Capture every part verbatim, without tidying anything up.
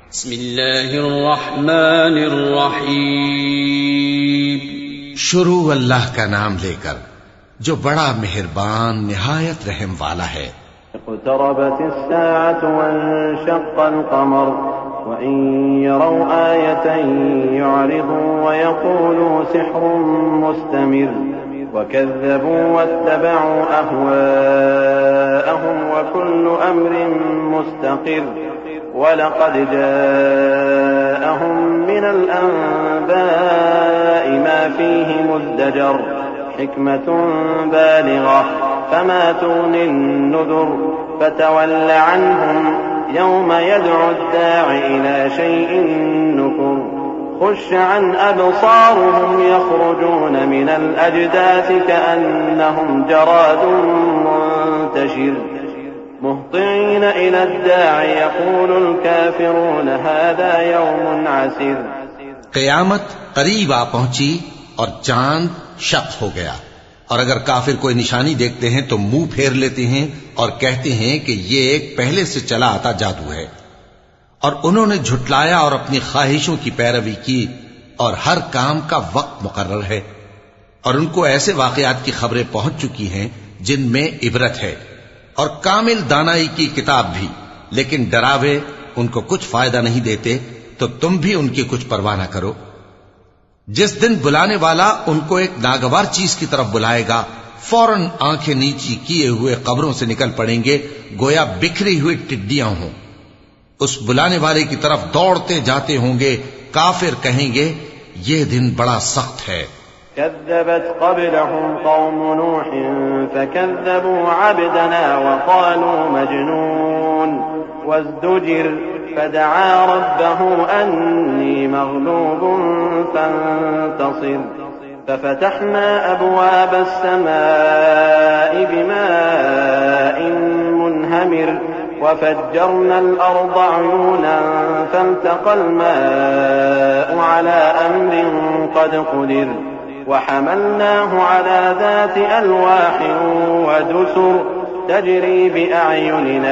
بسم اللہ الرحمن الرحیم. شروع اللہ کا نام لے کر جو بڑا مہربان نہایت رحم والا ہے. اقتربت الساعة وانشق القمر وإن يروا آية يعرضوا ويقولوا سحر مستمر وكذبوا واتبعوا أهواءهم وكل أمر مستقر وَلَقَدْ جَاءَهُمْ مِنَ الْأَنبَاءِ مَا فِيهِ مُزْدَجَرٌ حِكْمَةٌ بَالِغَةٌ فَمَا تُغْنِ النُّذُرُ فَتَوَلَّ عَنْهُمْ يَوْمَ يَدْعُ الدَّاعِ إِلَى شَيْءٍ نُكُرٍ خُشَّ عَنْ أَبْصَارُهُمْ يَخْرُجُونَ مِنَ الْأَجْدَاثِ كَأَنَّهُمْ جَرَادٌ مُنتَشِرٌ مهطعين إلى الداع يقول الكافرون هذا يوم عسير. قیامت قریب آ پہنچی اور چاند شق ہو گیا، اور اگر کافر کوئی نشانی دیکھتے ہیں تو منہ پھیر لیتے ہیں اور کہتے ہیں کہ یہ ایک پہلے سے چلا آتا جادو ہے. اور انہوں نے جھٹلایا اور اپنی خواہشوں کی پیروی کی، اور ہر کام کا وقت مقرر ہے. اور ان کو ایسے واقعات کی خبریں پہنچ چکی ہیں جن میں عبرت ہے، اور کامل دانائی کی کتاب بھی، لیکن ڈراوے ان کو کچھ فائدہ نہیں دیتے، تو تم بھی ان کی کچھ پرواہ نہ کرو. جس دن بلانے والا ان کو ایک ناگوار چیز کی طرف بلائے گا، فوراً آنکھیں نیچی کیے ہوئے قبروں سے نکل پڑیں گے گویا بکھری ہوئی ٹڈیاں ہوں. اس بلانے والے کی طرف دوڑتے جاتے ہوں گے. کافر کہیں گے یہ دن بڑا سخت ہے. كذبت قبلهم قوم نوح فكذبوا عبدنا وقالوا مجنون وازدجر فدعا ربه أني مغلوب فانتصر ففتحنا أبواب السماء بماء منهمر وفجرنا الأرض عيونا فالتقى الماء على أمر قد قدر وحملناه على ذات ألواح ودسر تجري بأعيننا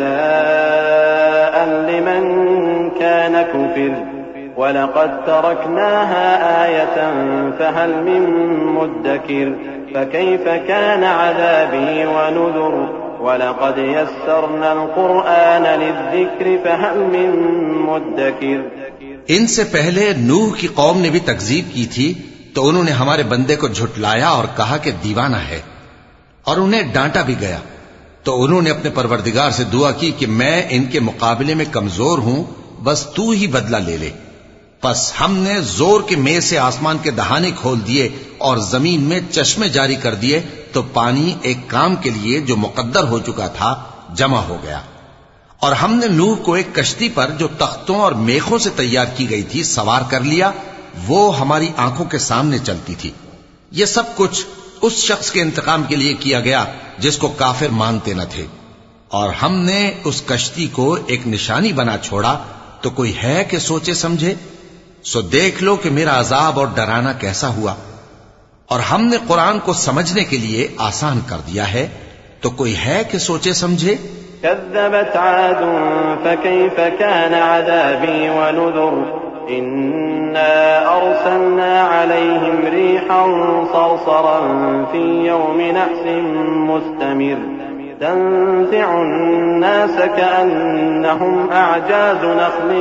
جزاء لمن كان كفر ولقد تركناها آية فهل من مدكر فكيف كان عذابي ونذر وَلَقَدْ يَسَّرْنَا الْقُرْآنَ لِلذِّكْرِ فَهَلْ مِن مُّدَّكِرٍ. ان سے پہلے نوح کی قوم نے بھی تکذیب کی تھی، تو انہوں نے ہمارے بندے کو جھٹلایا اور کہا کہ دیوانہ ہے، اور انہیں ڈانٹا بھی گیا. تو انہوں نے اپنے پروردگار سے دعا کی کہ میں ان کے مقابلے میں کمزور ہوں، بس تو ہی بدلہ لے لے. پس ہم نے زور کے میں سے آسمان کے دہانے کھول دیے اور زمین میں چشمے جاری کر دیے، تو پانی ایک کام کے لیے جو مقدر ہو چکا تھا جمع ہو گیا. اور ہم نے نوح کو ایک کشتی پر جو تختوں اور میخوں سے تیار کی گئی تھی سوار کر لیا، وہ ہماری آنکھوں کے سامنے چلتی تھی. یہ سب کچھ اس شخص کے انتقام کے لیے کیا گیا جس کو کافر مانتے نہ تھے. اور ہم نے اس کشتی کو ایک نشانی بنا چھوڑا، تو کوئی ہے کہ سوچے سمجھے؟ سو دیکھ لو کہ میرا عذاب اور ڈرانا کیسا ہوا. اور ہم نے قرآن کو سمجھنے کے لیے آسان کر دیا ہے، تو کوئی ہے کہ سوچے سمجھے؟ كذبت عاد فكيف كان عذابي ونذر إنا أرسلنا عليهم ريحا صرصرا في يوم نحس مستمر تنزع الناس كأنهم أعجاز نخل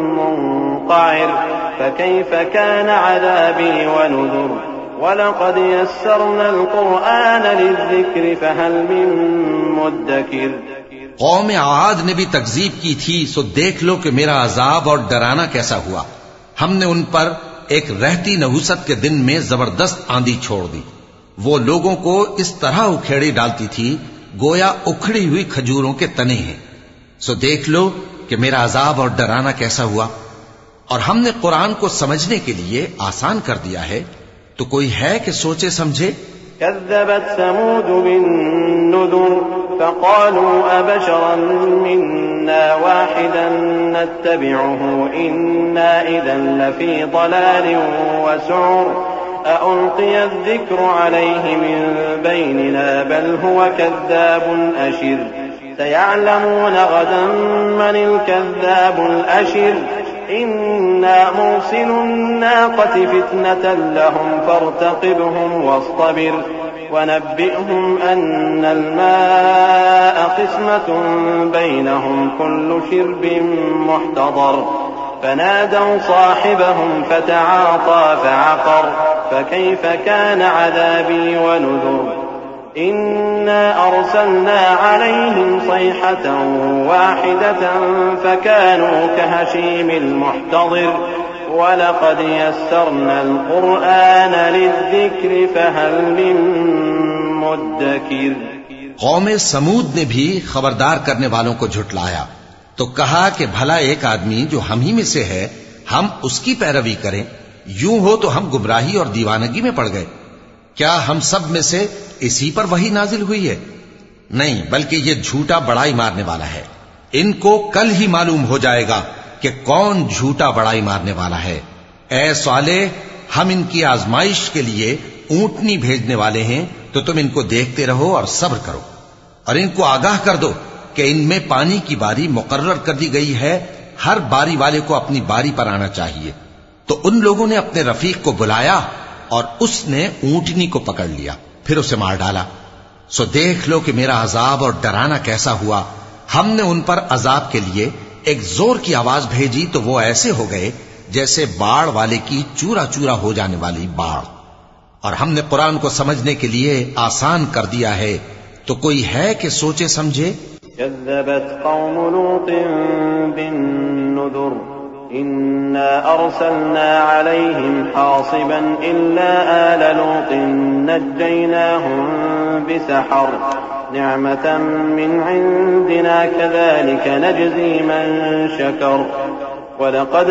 منقعر فكيف كان عذابي ونذر وَلَقَدْ يَسَّرْنَا الْقُرْآنَ لِلذِّكْرِ فَهَلْ مِن مُّدَّكِرٍ. قوم عاد نے بھی تکذیب کی تھی، سو دیکھ لو کہ میرا عذاب اور ڈرانا کیسا ہوا. ہم نے ان پر ایک رہتی نحوست کے دن میں زبردست آندھی چھوڑ دی. وہ لوگوں کو اس طرح اکھیڑی ڈالتی تھی گویا اکھڑی ہوئی کھجوروں کے تنے ہیں. سو دیکھ لو کہ میرا عذاب اور ڈرانا کیسا ہوا. اور ہم نے قرآن کو سمجھنے کے لیے آسان کر دیا ہے، تو کوئی ہے کہ سوچے سمجھے؟ كذبت ثمود بالنذر فقالوا أبشرا منا واحدا نتبعه إنا إذا لفي ضلال وسعر أألقي الذكر عليه من بيننا بل هو كذاب أشر سيعلمون غدا من الكذاب الأشر إنا مرسل الناقة فتنة لهم فارتقبهم واصطبر ونبئهم أن الماء قسمة بينهم كل شرب محتضر فنادوا صاحبهم فتعاطى فعقر فكيف كان عذابي ونذر إنا أرسلنا عليهم صيحة واحدة فكانوا كهشيم المحتضر وَلَقَدْ يَسَّرْنَا الْقُرْآنَ لِلذِّكْرِ فَهَلْ مِن مُّدَّكِرٍ۔ قوم سمود نے بھی خبردار کرنے والوں کو جھٹلایا تو کہا کہ بھلا ایک آدمی جو ہم ہی میں سے ہے ہم اس کی پیروی کریں، یوں ہو تو ہم گمراہی اور دیوانگی میں پڑ گئے۔ کیا ہم سب میں سے اسی پر وحی نازل ہوئی ہے؟ نہیں، بلکہ یہ جھوٹا بڑائی مارنے والا ہے۔ ان کو کل ہی معلوم ہو جائے گا کہ کون جھوٹا بڑائی مارنے والا ہے۔ اے صالح، ہم ان کی آزمائش کے لیے اونٹنی بھیجنے والے ہیں، تو تم ان کو دیکھتے رہو اور صبر کرو، اور ان کو آگاہ کر دو کہ ان میں پانی کی باری مقرر کر دی گئی ہے، ہر باری والے کو اپنی باری پر آنا چاہیے۔ تو ان لوگوں نے اپنے رفیق کو بلایا اور اس نے اونٹنی کو پکڑ لیا، پھر اسے مار ڈالا۔ سو دیکھ لو کہ میرا عذاب اور ڈرانا کیسا ہوا۔ ہم نے ان پر عذاب کے لیے ایک زور کی آواز بھیجی تو وہ ایسے ہو گئے جیسے باڑ والے کی چورا چورا ہو جانے والی باڑ۔ اور ہم نے قرآن کو سمجھنے کے لیے آسان کر دیا ہے، تو کوئی ہے کہ سوچے سمجھے؟ كذبت قوم لوط بالنذر إنا أرسلنا عليهم حاصبا إلا آل لوط نجيناهم بسحر نعمة من عندنا كذلك نجزي من شكر ولقد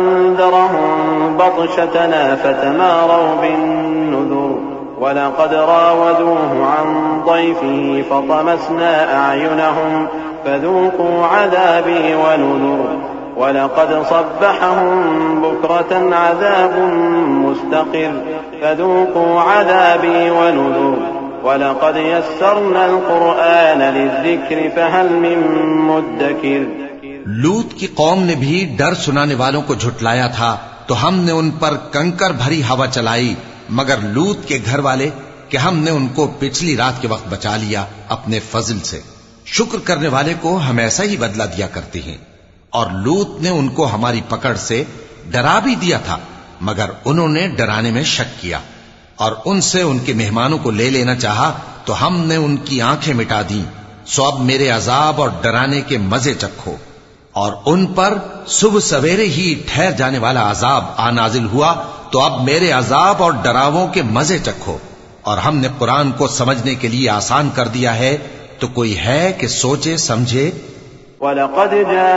أنذرهم بطشتنا فتماروا بالنذر ولقد راودوه عن ضيفه فطمسنا أعينهم فذوقوا عذابي ونذر ولقد صبحهم بكرة عذاب مستقر فذوقوا عذابي ونذر وَلَقَدْ يَسَّرْنَا الْقُرْآنَ لِلذِّكْرِ فَهَلْ مِن مُّدَّكِرٍ۔ لوط کی قوم نے بھی ڈر سنانے والوں کو جھٹلایا تھا تو ہم نے ان پر کنکر بھری ہوا چلائی، مگر لوط کے گھر والے کہ ہم نے ان کو پچھلی رات کے وقت بچا لیا اپنے فضل سے۔ شکر کرنے والے کو ہم ایسا ہی بدلہ دیا کرتے ہیں۔ اور لوط نے ان کو ہماری پکڑ سے ڈرا بھی دیا تھا، مگر انہوں نے ڈرانے میں شک کیا اور ان سے ان کے مہمانوں کو لے لینا چاہا تو ہم نے ان کی آنکھیں مٹا دیں۔ سو اب میرے عذاب اور ڈرانے کے مزے چکھو۔ اور ان پر صبح سویرے ہی ٹھہر جانے والا عذاب آ نازل ہوا، تو اب میرے عذاب اور ڈراووں کے مزے چکھو۔ اور ہم نے قرآن کو سمجھنے کے لیے آسان کر دیا ہے، تو کوئی ہے کہ سوچے سمجھے؟ وَلَقَدْ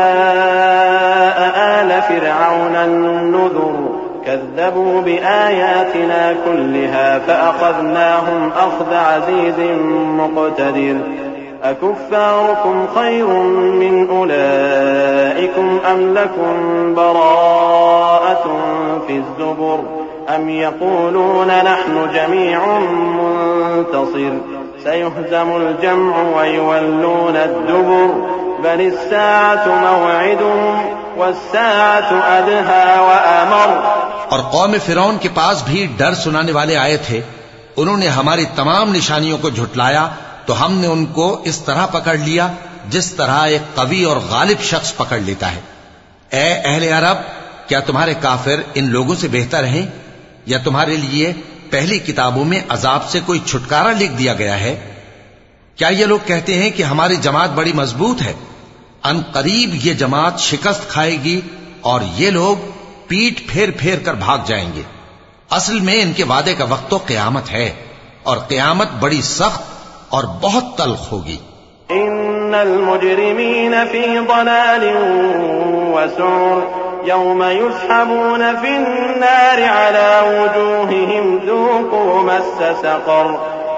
جَاءَ آلَ فِرْعَوْنَ النُّذُرُ كذبوا بآياتنا كلها فأخذناهم أخذ عزيز مقتدر أكفاركم خير من أولئكم أم لكم براءة في الزبر أم يقولون نحن جميع منتصر سيهزم الجمع ويولون الدبر بل الساعة موعدهم والساعة أدهى وأمر۔ اور قوم فرعون کے پاس بھی ڈر سنانے والے آئے تھے، انہوں نے ہماری تمام نشانیوں کو جھٹلایا تو ہم نے ان کو اس طرح پکڑ لیا جس طرح ایک قوی اور غالب شخص پکڑ لیتا ہے۔ اے اہل عرب، کیا تمہارے کافر ان لوگوں سے بہتر ہیں؟ یا تمہارے لیے پہلی کتابوں میں عذاب سے کوئی چھٹکارا لکھ دیا گیا ہے؟ کیا یہ لوگ کہتے ہیں کہ ہماری جماعت بڑی مضبوط ہے؟ ان قریب یہ جماعت شکست کھائے گی اور یہ لوگ پیٹ پھیر پھیر کر بھاگ جائیں گے۔ اصل میں ان کے وعدے کا وقت تو قیامت ہے، اور قیامت بڑی سخت اور بہت تلخ ہوگی۔ ان المجرمین فی ضلال وسعر یوم یسحبون فی النار علی وجوہہم ذوقوا مس سقر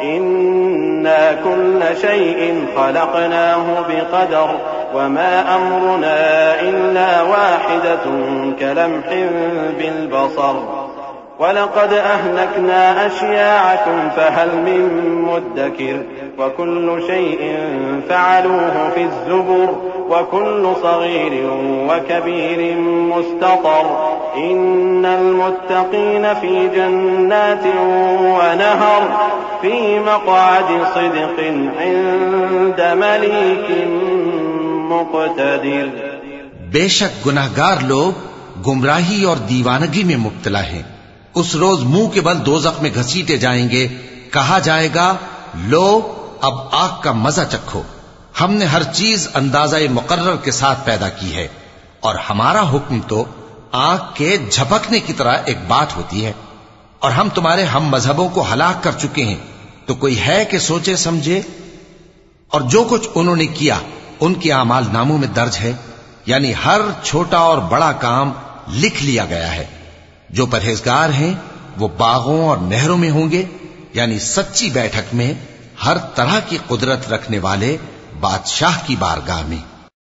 إنا كل شيء خلقناه بقدر وما أمرنا إلا واحدة كلمح بالبصر ولقد أهلكنا أشياعكم فهل من مدكر وكل شيء فعلوه في الزبر وكل صغير وكبير مستطر إن المتقين في جنات ونهر في مقعد صدق عند مليك مقتدر. بے شک گناہگار لوگ گمراہی اور دیوانگی میں مبتلا ہیں. اس روز منہ کے بل دوزخ میں گھسیٹے جائیں گے. کہا جائے گا لو اب آگ کا مزہ چکھو. ہم نے ہر چیز اندازہ مقرر کے ساتھ پیدا کی ہے اور ہمارا حکم تو آگ کے جھپکنے کی طرح ایک بات ہوتی ہے. اور ہم تمہارے ہم مذہبوں کو ہلاک کر چکے ہیں تو کوئی ہے کہ سوچے سمجھے. اور جو کچھ انہوں نے کیا ان کے اعمال ناموں میں درج ہے، یعنی ہر چھوٹا اور بڑا کام لکھ لیا گیا ہے. جو پرہیزگار ہیں وہ باغوں اور نہروں میں ہوں گے، یعنی سچی بیٹھک میں ہر طرح کی قدرت رکھنے والے بادشاہ کی بارگاہ میں.